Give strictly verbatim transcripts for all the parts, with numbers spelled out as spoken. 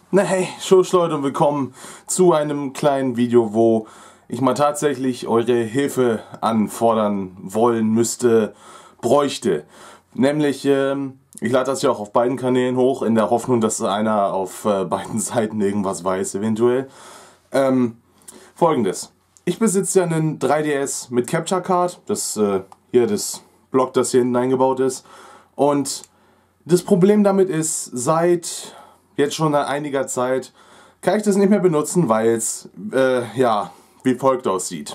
Na hey, Schuss Leute und willkommen zu einem kleinen Video, wo ich mal tatsächlich eure Hilfe anfordern wollen müsste, bräuchte. Nämlich, ähm, ich lade das ja auch auf beiden Kanälen hoch, in der Hoffnung, dass einer auf äh, beiden Seiten irgendwas weiß, eventuell. Ähm, Folgendes. Ich besitze ja einen drei D S mit Capture Card, das äh, hier das Block, das hier hinten eingebaut ist. Und das Problem damit ist, seit jetzt schon nach einiger Zeit kann ich das nicht mehr benutzen, weil es äh, ja wie folgt aussieht.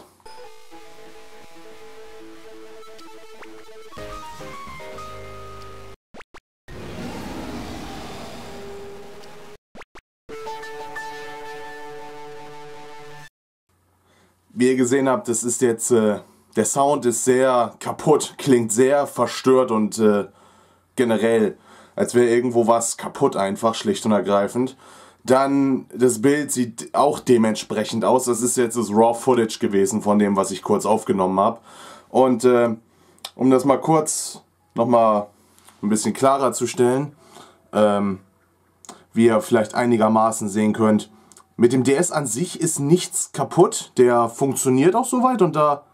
Wie ihr gesehen habt, das ist jetzt äh, der Sound ist sehr kaputt, klingt sehr verstört und äh, generell, als wäre irgendwo was kaputt einfach, schlicht und ergreifend. Dann, das Bild sieht auch dementsprechend aus. Das ist jetzt das Raw Footage gewesen von dem, was ich kurz aufgenommen habe. Und äh, um das mal kurz nochmal ein bisschen klarer zu stellen, ähm, wie ihr vielleicht einigermaßen sehen könnt, mit dem D S an sich ist nichts kaputt. Der funktioniert auch soweit und da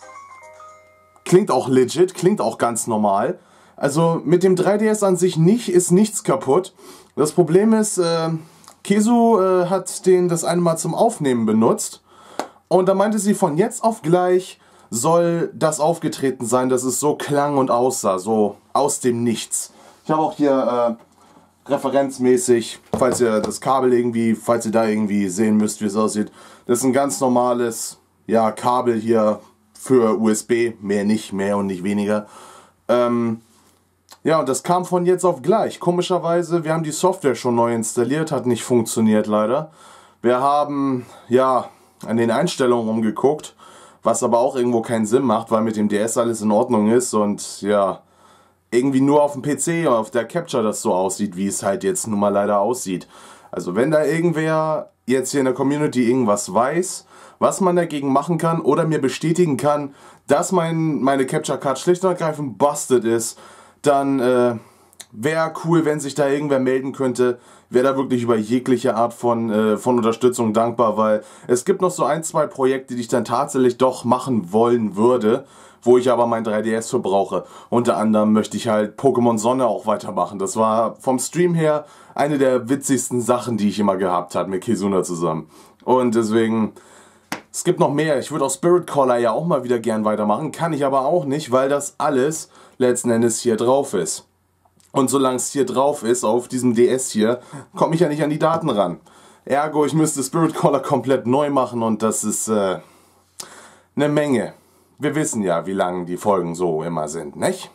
klingt auch legit, klingt auch ganz normal. Also mit dem drei D S an sich nicht, ist nichts kaputt. Das Problem ist, äh, Kesu äh, hat den das eine Mal zum Aufnehmen benutzt. Und da meinte sie, von jetzt auf gleich soll das aufgetreten sein, dass es so klang und aussah, so aus dem Nichts. Ich habe auch hier äh, referenzmäßig, falls ihr das Kabel irgendwie, falls ihr da irgendwie sehen müsst, wie es aussieht. Das ist ein ganz normales, ja, Kabel hier für U S B, mehr nicht, mehr und nicht weniger. Ähm, Ja, und das kam von jetzt auf gleich. Komischerweise, wir haben die Software schon neu installiert, hat nicht funktioniert leider. Wir haben, ja, an den Einstellungen umgeguckt, was aber auch irgendwo keinen Sinn macht, weil mit dem D S alles in Ordnung ist und ja, irgendwie nur auf dem P C, auf der Capture das so aussieht, wie es halt jetzt nun mal leider aussieht. Also wenn da irgendwer jetzt hier in der Community irgendwas weiß, was man dagegen machen kann oder mir bestätigen kann, dass mein, meine Capture Card schlicht und ergreifend busted ist, dann äh, wäre cool, wenn sich da irgendwer melden könnte. Wäre da wirklich über jegliche Art von, äh, von Unterstützung dankbar, weil es gibt noch so ein, zwei Projekte, die ich dann tatsächlich doch machen wollen würde, wo ich aber mein drei D S für brauche. Unter anderem möchte ich halt Pokémon Sonne auch weitermachen. Das war vom Stream her eine der witzigsten Sachen, die ich immer gehabt habe mit Kizuna zusammen. Und deswegen, es gibt noch mehr. Ich würde auch Spirit Caller ja auch mal wieder gern weitermachen. Kann ich aber auch nicht, weil das alles letzten Endes hier drauf ist. Und solange es hier drauf ist, auf diesem D S hier, komme ich ja nicht an die Daten ran. Ergo, ich müsste Spirit Caller komplett neu machen und das ist äh, eine Menge. Wir wissen ja, wie lang die Folgen so immer sind, nicht?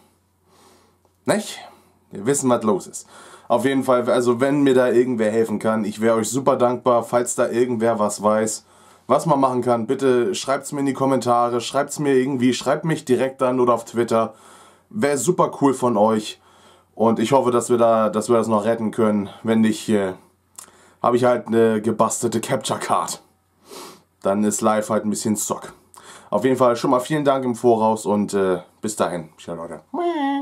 Nicht? Wir wissen, was los ist. Auf jeden Fall, also wenn mir da irgendwer helfen kann, ich wäre euch super dankbar, falls da irgendwer was weiß, was man machen kann. Bitte schreibt es mir in die Kommentare, schreibt es mir irgendwie, schreibt mich direkt an oder auf Twitter. Wäre super cool von euch. Und ich hoffe, dass wir da, dass wir das noch retten können. Wenn nicht, äh, habe ich halt eine gebastelte Capture Card. Dann ist live halt ein bisschen Zock. Auf jeden Fall schon mal vielen Dank im Voraus und äh, bis dahin. Ciao Leute.